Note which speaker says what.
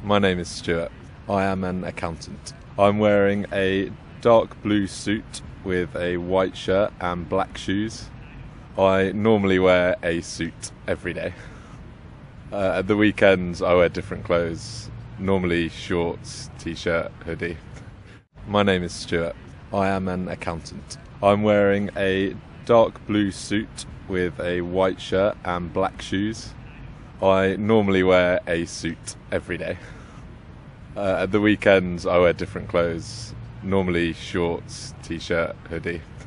Speaker 1: My name is Stuart. I am an accountant. I'm wearing a dark blue suit with a white shirt and black shoes. I normally wear a suit every day. At the weekends I wear different clothes, normally shorts, t-shirt, hoodie. My name is Stuart. I am an accountant. I'm wearing a dark blue suit with a white shirt and black shoes. I normally wear a suit every day. At the weekends I wear different clothes, normally shorts, t-shirt, hoodie.